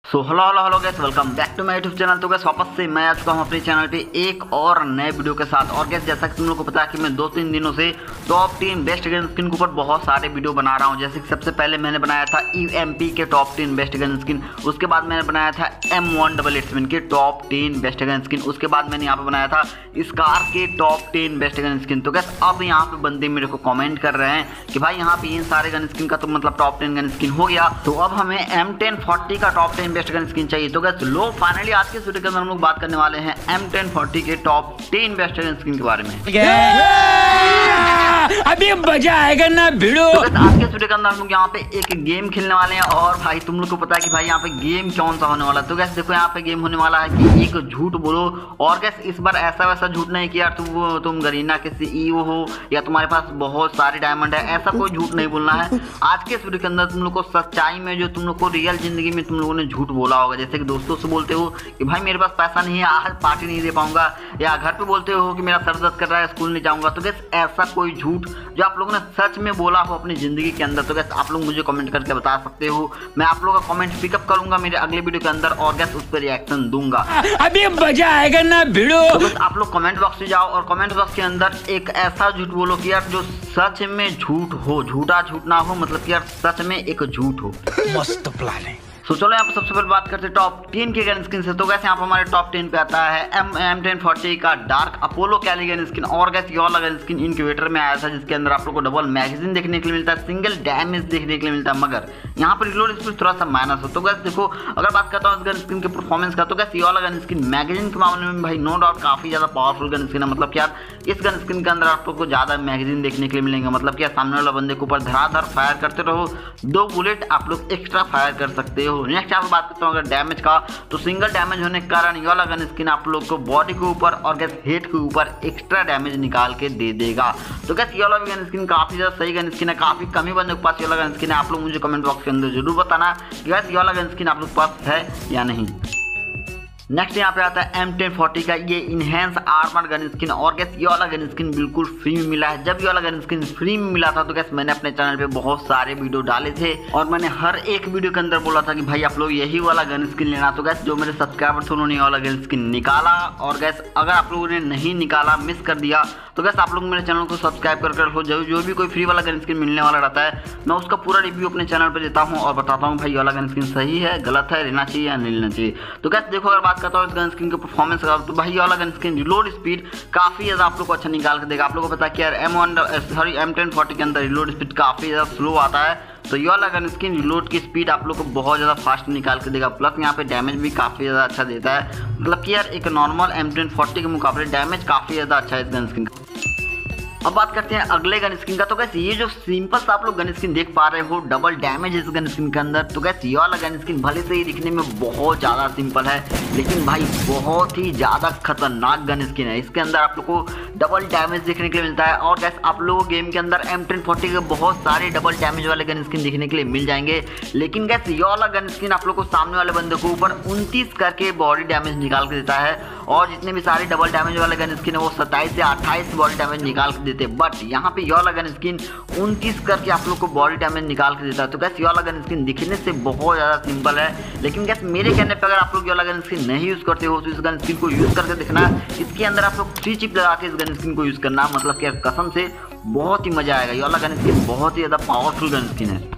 So hello hello hello guys, welcome back to my YouTube channel. तो guys वापस से मैं आ चुका हूँ अपने चैनल पे एक और नए वीडियो के साथ। और गैस जैसा कि तुम लोग को पता है कि मैं 2-3 दिनों से टॉप 10 बेस्ट गन स्किन के ऊपर बहुत सारे वीडियो बना रहा हूँ। जैसे कि सबसे पहले मैंने बनाया था EMP के टॉप 10 बेस्ट गन स्किन, उसके बाद मैंने बनाया था M188 के टॉप 10 बेस्ट गन स्किन, उसके बाद मैंने यहाँ पे बनाया था स्कार के टॉप 10 बेस्ट गन स्किन। तो गैस अब यहाँ पे बंदे मेरे को कमेंट कर रहे हैं कि भाई यहाँ पे इन सारे गन स्किन का तो मतलब टॉप 10 गन स्किन हो गया, तो अब हमें M1040 का टॉप 10 बेस्ट गन स्किन चाहिए। तो गैस लो फाइनली आज के वीडियो के अंदर हम लोग बात करने वाले हैं M1040 के टॉप 10 बेस्ट गन स्किन के बारे में। अभी मजा आएगा ना भिड़ो। तो आज के वीडियो के अंदर हम लोग यहाँ पे एक गेम खेलने वाले हैं। और भाई तुम लोग को पता है कि भाई यहाँ पे गेम कौन सा होने वाला है। तो गैस देखो यहाँ पे गेम होने वाला है कि एक झूठ बोलो। और गैस इस बार ऐसा वैसा झूठ नहीं कि यार तुम गरीना के CEO हो या तुम्हारे पास बहुत सारे डायमंड है, ऐसा कोई झूठ नहीं बोलना है। आज के वीडियो के अंदर तुम लोग को सच्चाई में जो तुम लोग को रियल जिंदगी में तुम लोगों ने झूठ बोला होगा, जैसे कि दोस्तों से बोलते हो कि भाई मेरे पास पैसा नहीं है, आज पार्टी नहीं दे पाऊंगा, या घर पे बोलते हो कि मेरा सर दर्द कर रहा है, स्कूल नहीं जाऊंगा। तो गैस ऐसा कोई झूठ जो आप लोगों ने सच में बोला हो अपनी जिंदगी के अंदर, तो गैस आप लोग मुझे कमेंट करके बता सकते हो। मैं आप लोगों का कमेंट पिकअप करूंगा मेरे अगले वीडियो के अंदर और गैस उस पर रिएक्शन दूंगा। अभी मजा आएगा ना भिड़ो। तो बस आप लोग कमेंट बॉक्स में जाओ और कमेंट बॉक्स के अंदर एक ऐसा झूठ बोलो कि यार जो सच में झूठ हो, झूठा झूठ ना हो, मतलब कि यार सच में एक झूठ हो। मस्त प्लान है। तो चलो यहाँ पर सबसे पहले बात करते हैं टॉप 10 के गन स्किन से। तो गैस यहाँ पर हमारे टॉप 10 पे आता है M1040 का डार्क अपोलो कैली गन स्किन। और गैस ये वाला गन स्किन इनक्यूबेटर में आया था, जिसके अंदर आप लोग को डबल मैगजीन देखने के लिए मिलता है, सिंगल डैमेज देखने के लिए मिलता है, मगर यहाँ पर रिलोड स्पीड थोड़ा सा माइनस हो। तो गैस देखो अगर बात करता हूँ इस गन स्किन के परफॉर्मेंस का, तो गैस ये वाला गन स्किन मैगजीन के मामले में भाई नो डाउट काफी ज्यादा पावरफुल गन स्किन है। मतलब कि यार इस गन स्किन के अंदर आप लोग को ज्यादा मैगजीन देखने के लिए मिलेंगे। मतलब कि सामने वाला बंदे के ऊपर धड़ाधड़ फायर करते रहो, 2 बुलेट आप लोग एक्स्ट्रा फायर कर सकते हो। नेक्स्ट यहाँ पर बात तो अगर डैमेज का, तो सिंगल डैमेज होने के कारण ये वाला गन स्किन आप लोग को बॉडी के ऊपर और गैस हेड के ऊपर एक्स्ट्रा डैमेज निकाल के दे देगा। तो गैस ये वाला गन स्किन काफी ज्यादा सही गन स्किन है, काफी कम ही बंदों के पास ये वाला गन स्किन है। आप लोग मुझे कमेंट बॉक्स के अंदर जरूर बताना कि गैस ये वाला गन स्किन आप लोग के पास है या नहीं। नेक्स्ट यहाँ पे आता है M1040 का ये इनहेंस आर्मर गन स्किन। और गैस ये वाला गन स्किन बिल्कुल फ्री में मिला है। जब ये वाला गन स्किन फ्री में मिला था तो गैस मैंने अपने चैनल पे बहुत सारे वीडियो डाले थे और मैंने हर एक वीडियो के अंदर बोला था कि भाई आप लोग यही वाला गन स्किन लेना। तो गैस जो मेरे सब्सक्राइबर थे उन्होंने ये वाला गन स्किन निकाला। और गैस अगर आप लोगों ने नहीं निकाला, मिस कर दिया, तो गैस आप लोग मेरे चैनल को सब्सक्राइब कर रखो। जो भी कोई फ्री वाला गन स्किन मिलने वाला रहता है मैं उसका पूरा रिव्यू अपने चैनल पर देता हूँ और बताता हूँ भाई ये वाला गन स्किन सही है, गलत है, लेना चाहिए या नहीं लेना चाहिए। तो गैस देखो अगर बात करता हूँ इस गन स्किन परफॉर्मेंस का, तो भाई ये वाला गन स्किन रिलोड स्पीड काफी ज्यादा आप लोग को अच्छा निकाल के देगा। आप लोगों को पता है कि यार M1040 के अंदर रिलोड स्पीड काफी ज्यादा स्लो आता है, तो ये वाला गन स्किन रिलोड की स्पीड आप लोग को बहुत ज्यादा फास्ट निकाल के देगा। प्लस यहाँ पे डैमेज भी काफी ज्यादा अच्छा देता है। मतलब कि यार एक नॉर्मल M1040 के मुकाबले डैमेज काफी ज्यादा अच्छा है इस गन स्किन का। अब बात करते हैं अगले गन स्किन का। तो गैस ये जो सिंपल सा आप लोग गन स्किन देख पा रहे हो, डबल डैमेज इस गन स्किन के अंदर। तो गैस ये वाला गन स्किन भले से ही दिखने में बहुत ज़्यादा सिंपल है, लेकिन भाई बहुत ही ज़्यादा खतरनाक गन स्किन है। इसके अंदर आप लोग को डबल डैमेज देखने के लिए मिलता है। और गैस आप लोगों को गेम के अंदर M1040 के बहुत सारे डबल डैमेज वाले गन स्किन देखने के लिए मिल जाएंगे, लेकिन गैस ये वाला गन स्किन आप लोग को सामने वाले बंदे को ऊपर 29 करके बॉडी डैमेज निकाल के देता है। और जितने भी सारे डबल डैमेज वाले गन स्किन है वो 27 से 28 बॉडी डैमेज निकाल के देते हैं। बट यहाँ पे ये वाला गन स्किन 29 करके आप लोग को बॉडी डैमेज निकाल के देता है। तो गैस ये वाला गन स्किन दिखने से बहुत ज़्यादा सिंपल है, लेकिन गैस मेरे कहने पे अगर आप लोग ये वाला गन स्किन नहीं यूज़ करते हो तो इस गन स्किन को यूज़ करके देखना। इसके अंदर आप लोग 3 चिप लगा के इस गन स्किन को यूज़ करना, मतलब कि कसम से बहुत ही मजा आएगा। ये वाला गन स्किन बहुत ही ज़्यादा पावरफुल गन स्किन है।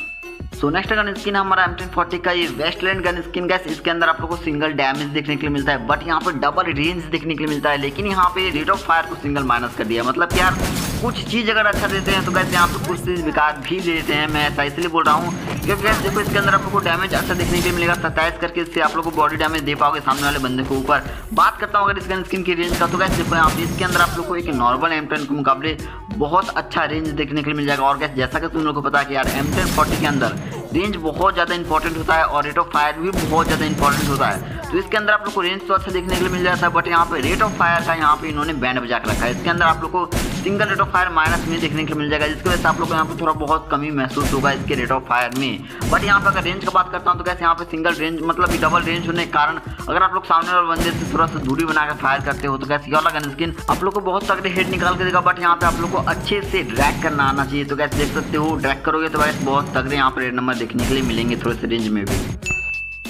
सो नेक्स्ट गन स्किन है हमारा M1040 का ये वेस्टलैंड गन स्किन। गैस इसके अंदर आप लोग को सिंगल डैमेज देखने के लिए मिलता है, बट यहाँ पर डबल रेंज देखने के लिए मिलता है, लेकिन यहाँ पे रेट ऑफ फायर को सिंगल माइनस कर दिया। मतलब यार कुछ चीज़ अगर अच्छा देते हैं तो गैस यहाँ पे कुछ चीज़ बेकार भी दे देते हैं। मैं ऐसा इसलिए बोल रहा हूँ क्योंकि गैस देखो इसके अंदर आप लोग को डैमेज अच्छा देखने के लिए मिलेगा 27 करके, इससे आप लोग को बॉडी डैमेज दे पाओगे सामने वाले बंदे के ऊपर। बात करता हूँ अगर इस गन स्किन की रेंज का, तो गैस देखो यहाँ पे इसके अंदर आप लोग को एक नॉर्मल M10 के मुकाबले बहुत अच्छा रेंज देखने के लिए मिल जाएगा। और गैस जैसा कि तुम लोग को पता है कि यार M1040 के अंदर रेंज बहुत ज़्यादा इंपॉर्टेंट होता है और रेट ऑफ फायर भी बहुत ज़्यादा इंपॉर्टेंट होता है। तो इसके अंदर आप लोग को रेंज तो अच्छा देखने के लिए मिल जाता है, बट यहाँ पे रेट ऑफ फायर का यहाँ पे इन्होंने बैंड बजा के रखा है। इसके अंदर आप लोग को single rate of fire minus में देखने के लिए मिल जाएगा, जिसकी वजह से आप लोग को यहाँ पे थोड़ा बहुत कमी महसूस होगा इसके रेट ऑफ फायर में। बट यहाँ पे अगर रेंज की बात करता हूँ तो कैसे यहाँ पे सिंगल रेंज मतलब डबल रेंज होने के कारण अगर आप लोग सामने वाले बंदे से थोड़ा सा दूरी बनाकर फायर करते हो तो कैसे ये वाला गन स्किन आप लोग को बहुत तगड़े हेड निकाल के देगा। बट यहाँ पे आप लोग को अच्छे से ड्रैग करना आना चाहिए। तो कैसे देख सकते हो ड्रैग करोगे तो वैसे बहुत तगड़े यहाँ पे रेड नंबर देखने के लिए मिलेंगे थोड़े से रेंज में भी।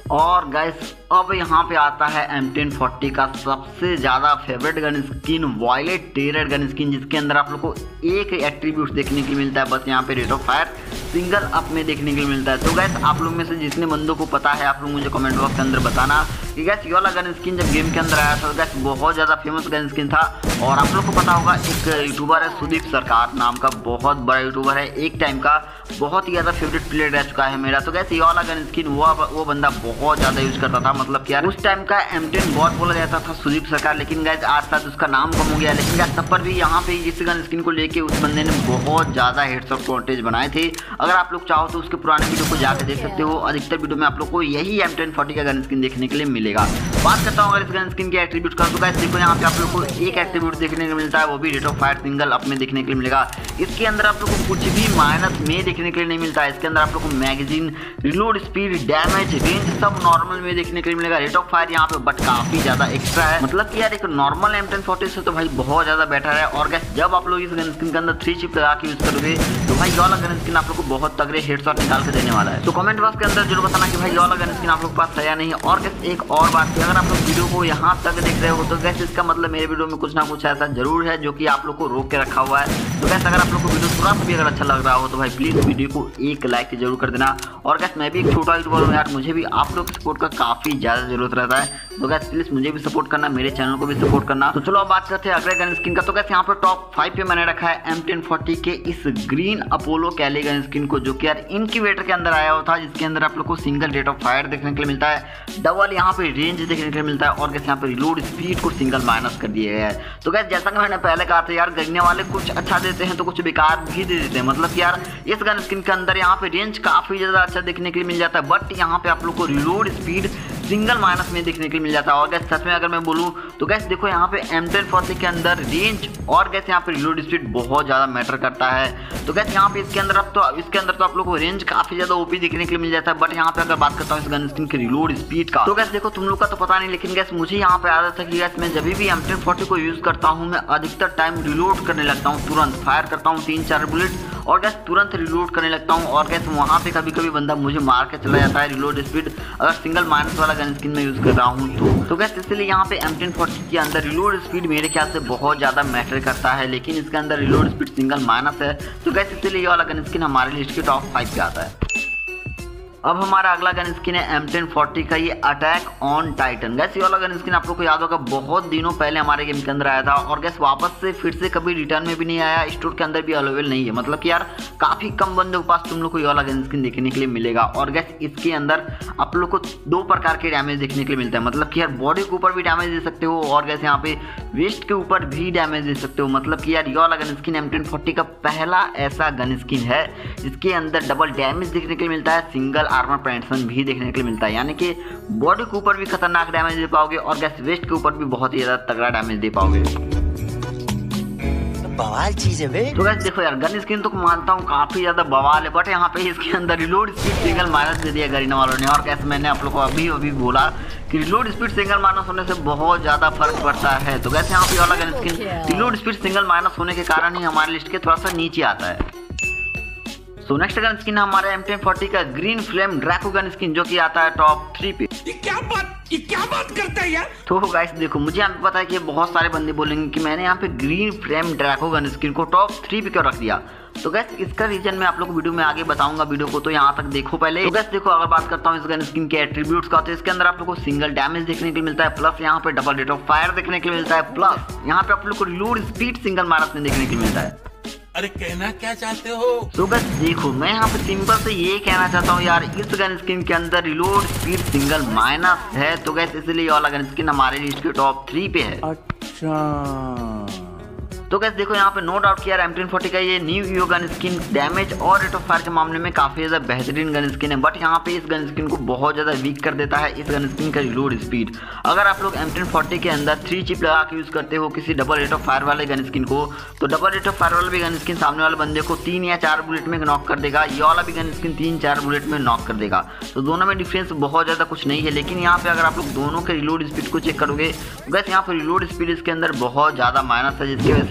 और गाइस अब यहाँ पे आता है M1040 का सबसे ज़्यादा favourite gun skin, violet terror gun skin, जिसके अंदर आप लोग को एक एट्रीब्यूट देखने के लिए मिलता है, बस यहाँ पे rate of fire single up में देखने के लिए मिलता है। तो गाइस आप लोग में से जितने बंदों को पता है आप लोग मुझे कमेंट बॉक्स के अंदर बताना कि गाइस ये वाला गन स्किन जब गेम के अंदर आया था गाइस बहुत ज़्यादा फेमस गन स्किन था। और आप लोग को पता होगा एक यूट्यूबर है सुदीप सरकार नाम का, बहुत बड़ा यूट्यूबर है, एक टाइम का बहुत ही ज़्यादा फेवरेट प्लेयर रह चुका है मेरा। तो गाइस ये वाला गन स्किन वो बंदा बहुत ज़्यादा यूज करता था, मतलब कि यार उस टाइम का M10 बॉट बोला जाता था सुदीप सरकार, लेकिन गाइस आज तक उसका नाम कम हो गया। लेकिन गाइस तब पर भी यहाँ पे इस गन स्किन को लेके उस बंदे ने बहुत ज़्यादा हेडशॉट कॉन्टेज बनाए थे। अगर आप लोग चाहो तो उसके पुराने वीडियो को जाकर देख सकते हो, अधिकतर वीडियो में आप लोग को यही M1040 का गन स्किन देखने के लिए मिलेगा। बात करता हूँ अगर इस गन स्किन के एट्रीब्यूट का, तो गाइस देखो यहाँ पे आप लोग को एक एट्रीब्यूट देखने को मिलता है, वो भी rate of fire single up में देखने के लिए मिलेगा। इसके अंदर आप लोग को कुछ भी माइनस में देखने के लिए नहीं मिलता है। इसके अंदर आप लोग को magazine, reload speed, damage, range सब नॉर्मल में देखने के लिए मिलेगा। रेट ऑफ फायर यहाँ पे बट काफी ज्यादा एक्स्ट्रा है, मतलब कि यार एक नॉर्मल M1040 से तो भाई बहुत ज्यादा बेटर है। और गाइस जब आप लोग इस गन स्किन के अंदर 3 चिप लगा के यूज करोगे तो भाई ये वाला गन स्किन आप लोग को बहुत तगड़े हेडशॉट निकाल के देने वाला है। तो कमेंट बॉक्स के अंदर जरूर बताना कि भाई ये वाला गन स्किन आप लोग के पास है या नहीं। और गाइस एक और बात है, अगर आप लोग वीडियो को यहाँ तक देख रहे हो तो गाइस इसका मतलब मेरे वीडियो में कुछ ना कुछ ऐसा जरूर है जो कि आप लोग को रोक के रखा हुआ है। तो गाइस अगर आप लोग को वीडियो थोड़ा सा भी अगर अच्छा लग रहा हो तो भाई प्लीज वीडियो को एक लाइक जरूर कर देना। और गाइस मैं भी एक छोटा यूट्यूबर हूँ यार, मुझे भी आप लोग के सपोर्ट का काफी ज्यादा जरूरत रहता है। तो गाइस प्लीज मुझे भी सपोर्ट करना, मेरे चैनल को भी सपोर्ट करना। तो चलो अब बात करते हैं अगले गन स्किन का। तो गाइस यहाँ पे टॉप 5 पे मैंने रखा है M1040 के इस ग्रीन अपोलो कैली गन स्किन को, जो कि यार इनक्यूबेटर के अंदर आया हुआ था, जिसके अंदर आप लोग को सिंगल रेट ऑफ फायर देखने के लिए मिलता है, डबल यहाँ पे रेंज देखने के लिए मिलता है, और गाइस यहाँ पे रिलोड स्पीड को सिंगल माइनस कर दिया गया है। तो गाइस जैसा कि मैंने पहले कहा था यार, गन्ने वाले कुछ अच्छा देते हैं तो कुछ बेकार भी दे देते हैं, मतलब कि यार इस गन स्किन के अंदर यहाँ पे रेंज काफी ज्यादा अच्छा देखने के लिए मिल जाता है, बट यहाँ पे आप लोग को रिलोड स्पीड सिंगल माइनस में देखने के लिए मिल जाता है। और गैस सच में अगर मैं बोलूँ तो गैस देखो यहाँ पे M1040 के अंदर रेंज और गैस यहाँ पे रिलोड स्पीड बहुत ज़्यादा मैटर करता है। तो गैस यहाँ पे इसके अंदर तो आप लोग को रेंज काफ़ी ज़्यादा ओपी देखने के लिए मिल जाता है, बट यहाँ पे अगर बात करता हूँ इस गन स्किन के रिलोड स्पीड का, तो गैस देखो तुम लोग का तो पता नहीं, लेकिन गैस मुझे यहाँ पे आदत है कि गैस मैं जब भी M1040 को यूज़ करता हूँ मैं अधिकतर टाइम रिलोड करने लगता हूँ, तुरंत फायर करता हूँ 3-4 बुलेट और गैस तुरंत रिलोड करने लगता हूँ। और गैस वहाँ पे कभी कभी बंदा मुझे मार के चला जाता है रिलोड स्पीड अगर सिंगल माइनस वाला गन स्किन में यूज़ कर रहा हूँ तो गैस इसलिए यहाँ पे M1040 के अंदर रिलोड स्पीड मेरे ख्याल से बहुत ज़्यादा मैटर करता है, लेकिन इसके अंदर रिलोड स्पीड सिंगल माइनस है। तो गैस इसलिए ये वाला गन स्किन हमारे लिस्ट के टॉप 5 पे आता है। अब हमारा अगला गन स्किन है M1040 का ये अटैक ऑन टाइटन। गैस ये वाला गन स्किन आप लोग को याद होगा बहुत दिनों पहले हमारे गेम के अंदर आया था, और गैस वापस से फिर से कभी रिटर्न में भी नहीं आया, स्टोर के अंदर भी अवेलेबल नहीं है, मतलब कि यार काफ़ी कम बंदों के पास तुम लोग को ये वाला गन स्किन देखने के लिए मिलेगा। और गैस इसके अंदर आप लोग को 2 प्रकार के डैमेज देखने के लिए मिलता है, मतलब कि यार बॉडी के ऊपर भी डैमेज दे सकते हो और गैस यहाँ पे वेस्ट के ऊपर भी डैमेज दे सकते हो, मतलब कि यार ये वाला गन स्किन M1040 का पहला ऐसा गन स्किन है जिसके अंदर डबल डैमेज देखने के लिए मिलता है, सिंगल आर्मर पेंशन भी देखने के लिए मिलता है, यानी कि बॉडी के ऊपर भी खतरनाक डैमेज दे पाओगे और गैस वेस्ट के ऊपर भी बहुत ही ज्यादा तगड़ा डैमेज दे पाओगे। बवाल चीज है बे। तो गाइस देखो यार गन स्किन तो मानता हूँ काफी ज्यादा बवाल है, बट यहाँ पे इसके अंदर रिलोड स्पीड सिंगल माइनस दे दिया गरीना वालों ने। और कैसे मैंने आप लोग को अभी बोला कि रिलोड स्पीड सिंगल माइनस होने से बहुत ज्यादा फर्क पड़ता है। तो गैस यहाँ पे वाला gun skin reload speed single minus होने के कारण ही हमारे लिस्ट के थोड़ा सा नीचे आता है। तो नेक्स्ट गन स्किन है हमारे M1040 का green flame Draco gun skin, जो कि आता है टॉप 3 पे। ये क्या बात करता है यार। तो गाइस देखो मुझे यहाँ पे पता है कि बहुत सारे बंदे बोलेंगे कि मैंने यहाँ पे green flame Draco gun skin को टॉप 3 पे क्यों रख दिया। तो गैस इसका रीजन मैं आप लोग को वीडियो में आगे बताऊंगा, वीडियो को तो यहाँ तक देखो पहले। तो गैस देखो अगर बात करता हूँ इस गन स्किन के एट्रीब्यूट्स का, तो इसके अंदर आप लोग को सिंगल डैमेज देखने के लिए मिलता है, प्लस यहाँ पे डबल रेट ऑफ फायर देखने के लिए मिलता है, प्लस यहाँ पे आप लोग को रिलोड स्पीड सिंगल माइनस में देखने के लिए मिलता है। अरे कहना क्या चाहते हो। तो बस देखो मैं यहाँ पे सिंपल से ये कहना चाहता हूँ यार, इस गन स्किन के अंदर रिलोड स्पीड सिंगल माइनस है, तो गैस इसलिए ये वाला गन स्किन हमारे लिस्ट के टॉप 3 पे है। अच्छा तो गैस देखो यहाँ पे नो डाउट कि यार M1040 का ये न्यू ईओ गन स्किन डैमेज और रेट ऑफ फायर के मामले में काफी ज्यादा बेहतरीन गन स्किन है, बट यहाँ पे इस गन स्किन को बहुत ज्यादा वीक कर देता है इस गन स्किन का रिलोड स्पीड। अगर आप लोग M1040 के अंदर 3 चिप लगा के यूज करते हो किसी डबल रेट ऑफ फायर वाले गन स्किन को, तो डबल रेट ऑफ फायर वाला भी गन स्किन सामने वाले बंदे को 3 या 4 बुलेट में नॉक कर देगा, ये वाला भी गन स्किन 3-4 बुलेट में नॉक कर देगा। तो दोनों में डिफरेंस बहुत ज्यादा कुछ नहीं है, लेकिन यहाँ पे अगर आप लोग दोनों के रिलोड स्पीड को चेक करोगे तो गैस यहाँ पे रिलोड स्पीड इसके अंदर बहुत ज्यादा माइनस है, जिसकी वजह से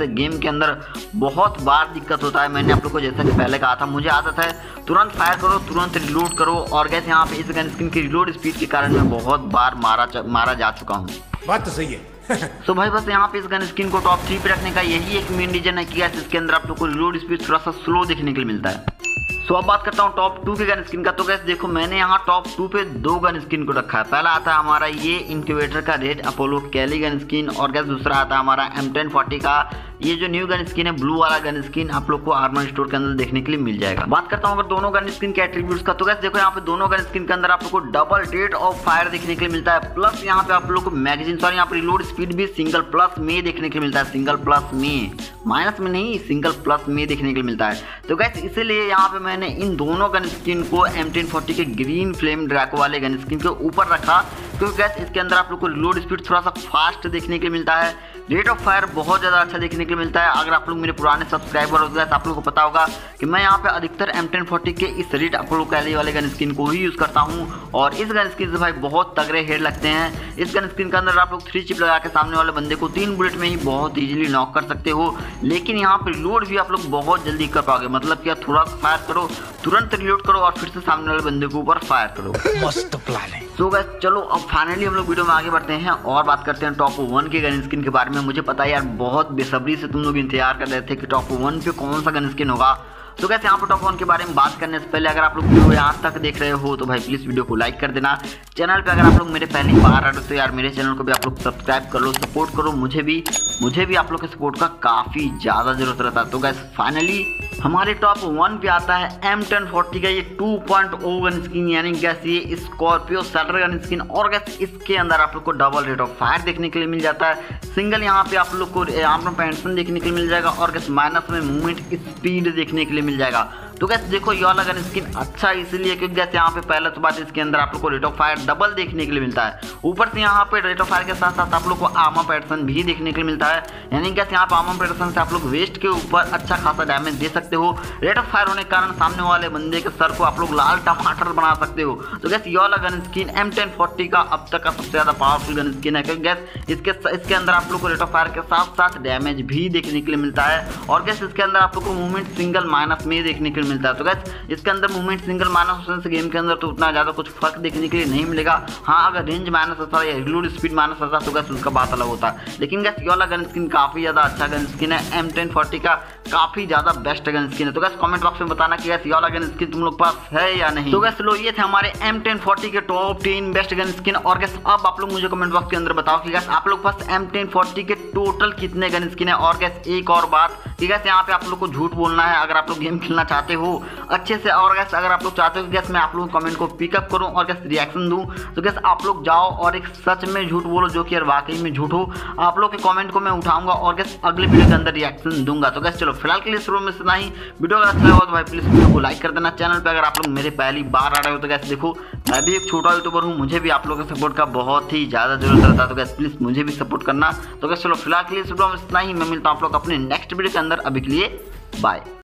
गेम के अंदर बहुत बार दिक्कत होता है। मैंने आप लोग को जैसा कि पहले कहा था, मुझे आदत है तुरंत फायर करो, तुरंत रिलोड करो, और गैस यहाँ पे इस गन स्किन की रिलोड स्पीड के कारण मैं बहुत बार मारा जा चुका हूँ। बात तो सही है। तो भाई बस यहाँ पे इस गन स्किन को टॉप 3 पे रखने का यही एक मेन रीजन है कि गैस इसके अंदर आप लोग को रिलोड स्पीड थोड़ा सा स्लो देखने के लिए मिलता है। सो अब बात करता हूँ टॉप 2 के गन स्किन का। तो गैस देखो, मैंने यहाँ टॉप 2 पे 2 गन स्किन को रखा है। पहला आता है हमारा ये इंक्यूबेटर का रेड अपोलो कैली गन स्किन, और गैस दूसरा आता है हमारा M1040 का ये जो न्यू गन स्किन है, ब्लू वाला गन स्किन आप लोग को आर्मर स्टोर के अंदर देखने के लिए मिल जाएगा। बात करता हूँ अगर दोनों गन स्किन के एट्रीब्यूट्स का, तो गैस देखो यहाँ पे दोनों गन स्किन के अंदर आप लोग को डबल रेट ऑफ फायर देखने के लिए मिलता है, प्लस यहाँ पे आप लोग को मैगजीन यहाँ पे रिलोड स्पीड भी सिंगल प्लस में देखने के लिए मिलता है। सिंगल प्लस में, माइनस में नहीं, सिंगल प्लस में देखने के लिए मिलता है। तो गैस इसीलिए यहाँ पे मैंने इन दोनों गन स्किन को M1040 के ग्रीन फ्लेम ड्रैको वाले गन स्किन के ऊपर रखा, क्योंकि गैस इसके अंदर आप लोग को रिलोड स्पीड थोड़ा सा फास्ट देखने के लिए मिलता है, रेट ऑफ फायर बहुत ज़्यादा अच्छा देखने के लिए मिलता है। अगर आप लोग मेरे पुराने सब्सक्राइबर हो गए तो आप लोगों को पता होगा कि मैं यहाँ पे अधिकतर M1040 के इस रेड अपोलो कैली वाले गन स्किन को ही यूज़ करता हूँ, और इस गन स्किन से भाई बहुत तगड़े हेड लगते हैं। इस गन स्किन के अंदर आप लोग 3 चिप लगा के सामने वाले बंदे को 3 बुलेट में ही बहुत ईजिली नॉक कर सकते हो, लेकिन यहाँ पर रिलोड भी आप लोग बहुत जल्दी कर पाओगे। मतलब कि थोड़ा सा फायर करो, तुरंत रिलोड करो और फिर से सामने वाले बंदे के ऊपर फायर करो। मस्त प्लान है। तो गाइस चलो अब फाइनली हम लोग वीडियो में आगे बढ़ते हैं और बात करते हैं टॉप 1 के गन स्किन के बारे में। मुझे पता है यार, बहुत बेसब्री से तुम लोग इंतजार कर रहे थे कि टॉप 1 पे कौन सा गन स्किन होगा। तो कैसे यहाँ पर टॉप 1 के बारे में बात करने से पहले अगर आप लोग वीडियो यहाँ तक देख रहे हो तो भाई प्लीज़ वीडियो को लाइक कर देना। चैनल पे अगर आप लोग मेरे पहली बार आ रहे हो तो यार मेरे चैनल को भी आप लोग सब्सक्राइब कर लो, सपोर्ट करो। मुझे भी आप लोग के सपोर्ट का काफ़ी ज़्यादा जरूरत रहता है। तो गैस फाइनली हमारे टॉप 1 पे आता है M1040 का ये 2.0 गन स्किन, यानी गैस ये स्कॉर्पियो सैटर गन स्किन, और गैस इसके अंदर आप लोग को डबल रेट ऑफ फायर देखने के लिए मिल जाता है। सिंगल यहाँ पे आप लोग को आर्मर पेंशन देखने के लिए मिल जाएगा, और गैस माइनस में मूवमेंट स्पीड देखने के लिए मिल जाएगा। तो गैस देखो ये वाला गन स्किन अच्छा इसलिए क्योंकि गैस यहाँ पे पहले तो बात इसके अंदर आप लोग को रेट ऑफ फायर डबल देखने के लिए मिलता है, ऊपर से यहाँ पे रेट ऑफ फायर के साथ साथ आप लोग को आर्मर पैटर्न भी देखने के लिए मिलता है। यानी गैस यहाँ पे आर्मर पैटर्न से आप लोग वेस्ट के ऊपर अच्छा खासा डैमेज दे सकते हो। रेट ऑफ फायर होने के कारण सामने वाले बंदे के सर को आप लोग लाल टमाटर बना सकते हो। तो गैस ये वाला गन स्किन M1040 का अब तक का सबसे ज़्यादा पावरफुल गन स्किन है, क्योंकि गैस इसके अंदर आप लोग को रेट ऑफ फायर के साथ साथ डैमेज भी देखने के लिए मिलता है, और गैस इसके अंदर आप लोग को मूवमेंट सिंगल माइनस में देखने के लिए मिलता है। तो गैस इसके अंदर मूवमेंट सिंगल माइनस होने से गेम के अंदर तो उतना ज़्यादा कुछ फर्क देखने के लिए नहीं मिलेगा। हाँ, अगर रेंज माइनस होता है या रिलोड स्पीड माइनस होता तो गैस उसका बात अलग होता है। लेकिन गैस ये वाला गन स्किन काफ़ी ज़्यादा अच्छा गन स्किन है, M1040 का काफ़ी ज़्यादा बेस्ट गन स्किन है। तो गैस कमेंट बॉक्स में बताना कि गैस ये वाला गन स्किन तुम लोग पास है या नहीं। तो गैस लो ये थे हमारे M1040 के टॉप 10 बेस्ट गन स्किन, और गैस अब आप लोग मुझे कमेंट बॉक्स के अंदर बताओ कि गैस आप लोग पास M1040 के टोटल कितने गन स्किन है। और गैस एक और बात कि गैस यहाँ पे आप लोग को झूठ बोलना है अगर आप लोग गेम खेलना चाहते हो अच्छे से, और गैस अगर आप लोग चाहते हो कि गैस मैं आप लोगों को कमेंट को पिकअप करूं और गैस रिएक्शन दूं, तो गैस आप लोग जाओ और एक सच में झूठ बोलो जो कि यार वाकई में झूठ हो। आप लोग के कमेंट को मैं उठाऊंगा और गैस अगले वीडियो के अंदर रिएक्शन दूंगा। तो गैस चलो फिलहाल के लिए शुरू में इतना ही। वीडियो अगर अच्छा लगा तो भाई प्लीज़ वीडियो को लाइक कर देना। चैनल पर अगर आप लोग मेरे पहली बार आ रहे हो तो गैस देखो, मैं भी एक छोटा यूट्यूबर हूँ, मुझे भी आप लोगों के सपोर्ट का बहुत ही ज़्यादा जरूरत रहता है। तो गैस प्लीज़ मुझे भी सपोर्ट करना। तो गैस चलो फिलहाल के लिए वीडियो में इतना ही। मैं मिलता हूँ आप लोग अपने नेक्स्ट वीडियो के अंदर। अभी के लिए बाय।